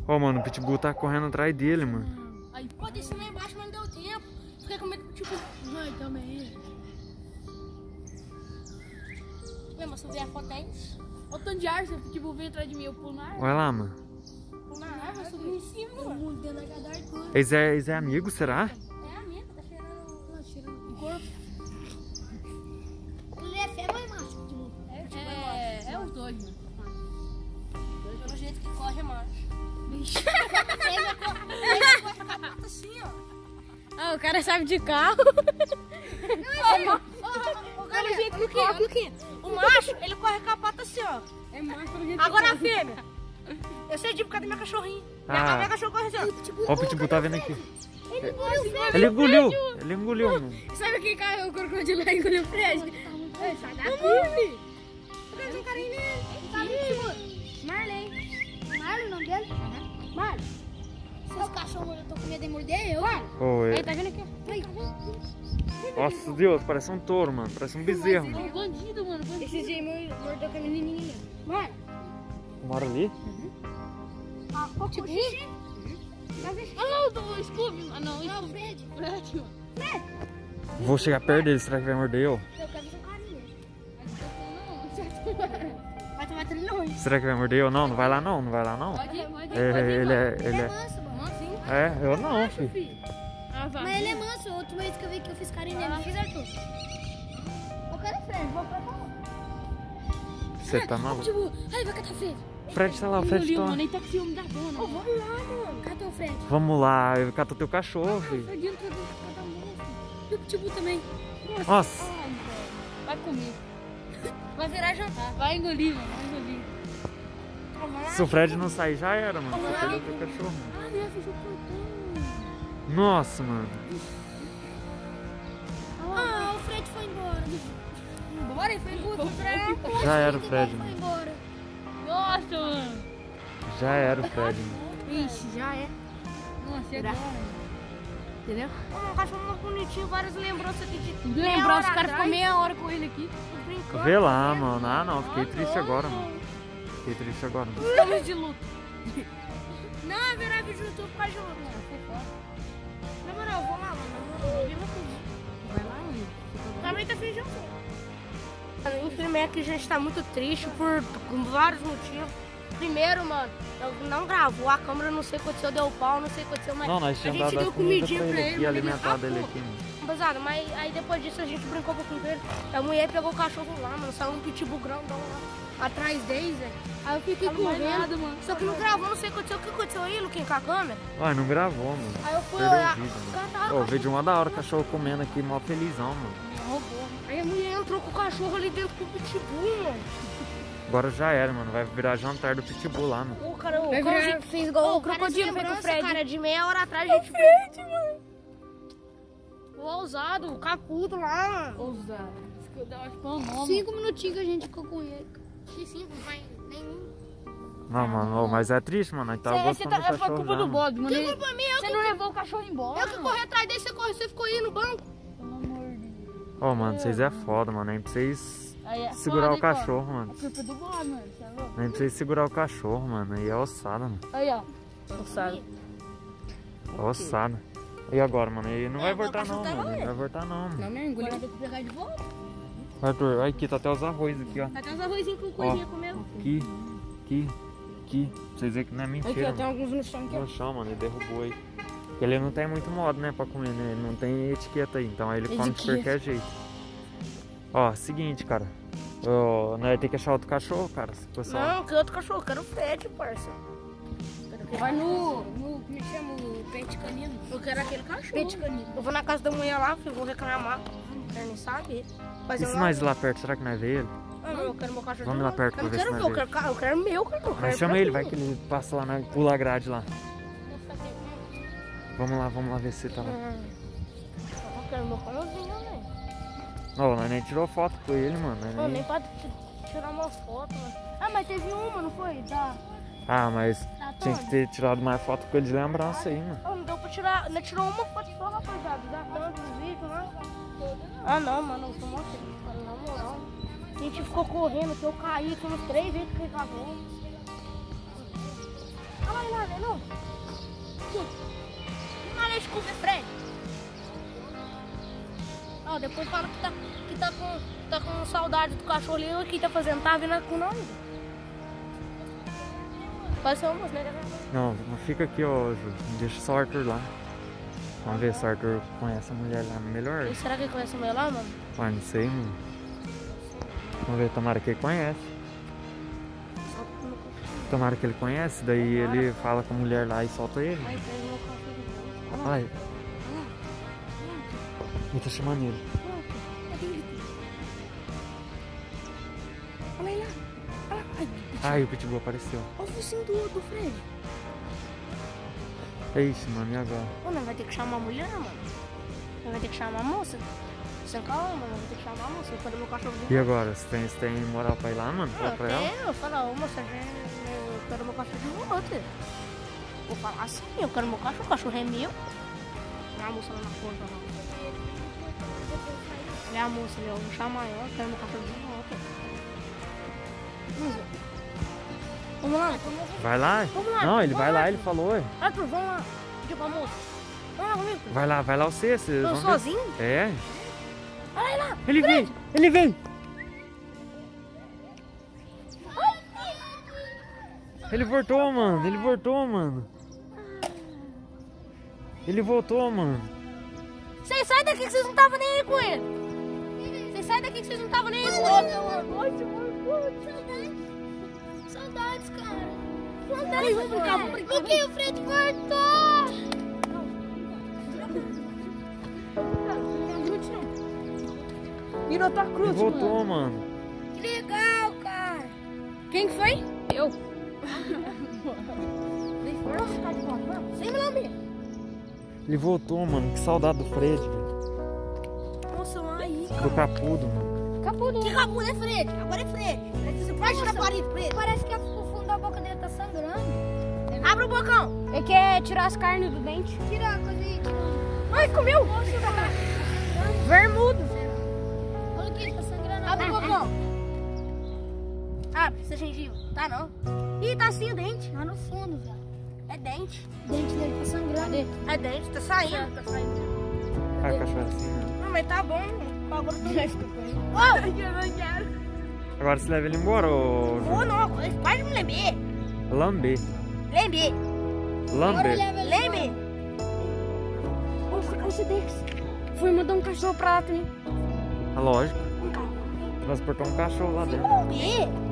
Ó, mano, o Pitbull tá correndo atrás dele, mano. Aí, pô, desci lá embaixo, mas não deu tempo. Fiquei com medo, tipo... Ai, também. Lembra, se eu ver a foto é isso? Olha o tanto de ar, se o Pitbull vem atrás de mim, eu pulo na árvore. Vai lá, mano. Pulo na árvore, eu subi em cima, mano. Dentro da árvore. Eles é amigo, será? É amigo, tá cheirando... Tá cheirando o corpo. Ele é fêmea ou é macho, Pitbull? É os dois, mano. Pelo jeito que corre, é macho. Bicho. Fêmea corre assim, ó. Ah, o cara sabe de carro. Pelo jeito que corre, Luquinha. O macho, ele corre com a pata assim, ó. É macho pelo jeito. Agora a fêmea. Eu sei de por causa da minha cachorrinha. A minha cachorra corre assim, ó. Ó, o Pitbull tá vendo aqui. Ele engoliu, Ele engoliu, mano. Sabe quem caiu o crocodilo lá e engoliu o Fred? Sai daqui, filho. Cadê um carinho nele? Marley. Marley, o nome dele? Marley. Seus cachorros, eu tô com medo de morder eu. Ô, Aí, tá vendo aqui? Nossa, Deus, parece um touro, mano. Parece um bezerro. É um bandido, mano. Esse dia mordeu com a menininha. Mano. Mora ali? Ah, o xixi? Olha lá o Scooby. Ah, não, Não, o Fred. Fred, mano. Vou chegar perto dele, será que vai morder eu? Eu quero ver um carinho. Vai tomar trilhões. Será que vai morder eu? Não, não vai lá não, não vai lá não. Pode ir, pode ir. Ele Ele é é... manso, mano. Mansinho. É, eu não, filho. Ah, vai. Mas ele é manso. Outra vez que eu vi que eu fiz carinho nele, não fiz, Arthur. Eu quero Fred, vou pra cá. Você tá maluco? Tipo, ai, vai catar Fred. Fred tá lá, o Fred Engoliu, tá... mano. Ele tá com ciúme da dona. Ô, vamos lá, mano. Cadê o Fred? Vamos lá, eu cato teu cachorro, O filho. Fred entrou dentro de cada moço. E o Pitbull também. Nossa, Ai, velho. Vai comer. Vai virar jantar. Vai engolir, mano. Vai engolir. se o Fred não sair já era, mano. Você perdeu teu cachorro. Ah, ele já fechou o portão. Nossa, mano. Ah, o Fred foi embora. Embora? Ele foi embora. Foi pra aeroporto. Já era o Ele Fred, foi mano. embora. Nossa, mano. Já era o Fred, mano. Ixi, já é. Nossa, e agora? Entendeu? Um cachorro muito bonitinho, várias lembranças aqui de Lembrou, os caras ficou atrás. meia hora com ele aqui. Brincando. Vê lá, mano. Ah, não. Fiquei triste agora, mano. Fiquei triste agora, mano. Estamos de luto. Não, virar vídeo no YouTube pra jogo. Na moral, eu vou lá, mano. Vai lá, mano. Também tá feijão. Infelizmente que a gente tá muito triste por vários motivos. Primeiro, mano, eu não gravou, a câmera não sei o que aconteceu, deu pau, não sei o que aconteceu, mas Não, nós a tínhamos gente dado deu a comida comidinha pra pra ele ele. aqui, alimentado ele aqui, mano. Pesado, mas aí depois disso a gente brincou um pouquinho com ele. A mulher pegou o cachorro lá, mano, saiu um pitbull grandão lá atrás deles, velho. Aí eu fiquei Não vai correndo, nada, mano. só que não gravou, não sei o que aconteceu aí, Luquinha, com a câmera. Ai, não gravou, mano. Aí eu fui Perdeu o olhar, vídeo, o mano. cara tava Ô, o vídeo uma da hora, o cachorro comendo aqui, mó felizão, mano. Roubou. Aí a mulher entrou com o cachorro ali dentro com o pitbull, mano. Agora já era, mano. Vai virar jantar do pitbull lá, mano. O cara, Vai virar- fez igual Ô, o crocodilo, cara de fez com o lembrança, Fred. Cara, de meia hora atrás a gente fez. O ousado, o cacudo lá, mano. Ousado. Eu acho que foi o nome. 5 minutinhos que a gente ficou com ele. Que 5, não vai nenhum. Não, mano, ô, mas é triste, mano. Nós tava Você gostando tá, do foi cachorro culpa já, do mano. Bob, mano. Que culpa minha? Você não levou o cachorro embora. Eu que corri atrás dele, você ficou aí no banco. Pelo amor de Deus. Ô, mano, vocês é foda, mano. Nem pra vocês Aí é segurar foda, o hein, cara? cachorro, mano. É culpa do Bob, mano. Você é louco? Nem pra vocês segurar o cachorro, mano. Aí é ossada, mano. Aí, ó. Ossado. Ossada. E agora, mano? Ele não vai agora voltar o não, cachorro tá mano. lá, Ele não vai voltar não, mano. Não me engoliu. Agora tem que pegar de volta. Arthur, olha aqui, tá até os arroz aqui, ó. Tá até uns arrozinhos com coisinha comendo. Aqui, aqui, aqui. Pra vocês verem que não é Aqui, mentira, ó, tem mano. alguns no chão aqui. No chão, mano, ele derrubou aí. Porque ele não tem muito modo, né, pra comer, né? Ele não tem etiqueta aí, então aí ele come de qualquer jeito. Ó, seguinte, cara. Nós vamos ter que achar outro cachorro, cara. Pessoal. Não, que outro cachorro? Eu quero o Fred, parça. Vai no como é que chama? O pente canino. Eu quero aquele cachorro. Pente canino. Eu vou na casa da mulher lá, filho, vou reclamar. Não quero nem saber. E Fazer se um nós ir lá perto, será que nós vê ele? Não, eu quero meu cachorro. Vamos lá perto pra Eu ver não se quero nós ver, vê. eu quero meu cachorro. Mas chama ele, vai que ele passa lá, pula a grade lá. Vamos lá ver se ele tá lá. Eu quero meu cãozinho, velho. Ó, nós nem tirou foto com ele, mano. Nós Pô, nem- nem pra tirar uma foto, mano. Ah, mas teve uma, não foi? Ah, mas Da tinha que Tony? ter tirado mais foto com ele de lembrança aí, mano. Oh, não deu pra tirar. Não tirou uma foto só, rapaziada. Da Tony, do vídeo lá. Ah, não, mano. Eu tô mó triste, mano, na moral. A gente ficou correndo, que eu caí aqui uns 3 vezes que ele cagou. Olha lá, não. Mas desculpa, Fred. Ó, depois fala que tá com saudade do cachorro ali. O que tá fazendo? Tá vindo com nós. Pode ser almoço, né? Não, fica aqui, ó, Ju. Deixa só o Arthur lá. Vamos ver se o Arthur conhece a mulher lá melhor. E será que ele conhece a mulher lá, mano? Ué, não sei, mano. Vamos ver, tomara que ele conhece. Tomara que ele conhece, daí ele fala com a mulher lá e solta ele. Aí pega o meu cachorro. Olha lá. Ele tá chamando ele. Olha aí lá. Olha lá. Ai, o Pitbull apareceu. Olha o focinho do Fred. É isso, mano, e agora? Pô, não vai ter que chamar a mulher, mano. Não vai ter que chamar a moça. Sem calma, mano. Vai ter que chamar a moça. Eu quero meu cachorro de E agora? Você tem moral pra ir lá, mano? Falar pra ela? Eu falo, ô moça, eu quero meu cachorro de volta. Vou falar assim, eu quero meu cachorro, o cachorro é meu. Não é a moça lá na porta, não. É a moça, eu vou chamar ela, eu quero meu cachorro de volta. Vamos lá. Vai lá? Vamos lá. Não, ele vai Vamos lá, lá. ele falou, ué. Arthur, vamos lá. Pedir pra moça. Vamos lá comigo. Vai lá você. Eu sozinho? É. Olha lá. Ele vem, ele vem. Ele voltou, mano, ele voltou, mano. Ele voltou, mano. Vocês saem daqui que vocês não estavam nem aí com ele. Vocês saem daqui que vocês não estavam nem aí com ele. Saudades, cara. Saudades. Vamos brincar, vamos brincar. Porque o Fred voltou. Virou tua cruz, Ele voltou, mano. Que legal, cara. Quem foi? Eu. Sem me lamber. Ele voltou, mano. Que saudade do Fred, velho. Nossa, aí. Do Capudo, mano. Capudo. Que acabou, né, Fred? Agora é Fred. Você pode tirar a parede, Fred. Parece que o fundo da boca dele tá sangrando. Abre o bocão. Ele quer tirar as carnes do dente. Tira a coisa aí. Ai, comeu. Vermudo. Olha aqui, tá sangrando. Abre o bocão. Abre, essa gengiva. Tá não. Ih, tá assim o dente. Lá no fundo, velho. É dente. O dente dele tá sangrando. É dente, tá saindo. Tá saindo. Ah, cachorro assim, né? Não, mas tá bom. Agora tu Já ficou com ele. Agora você leva ele embora, ô Ô, não, para de me lember. Lamber. Lembre. Lamber. Nossa, desse. Fui mandar um cachorro pra lá também. Ah, lógico. Transportou um cachorro lá dentro. Lamber.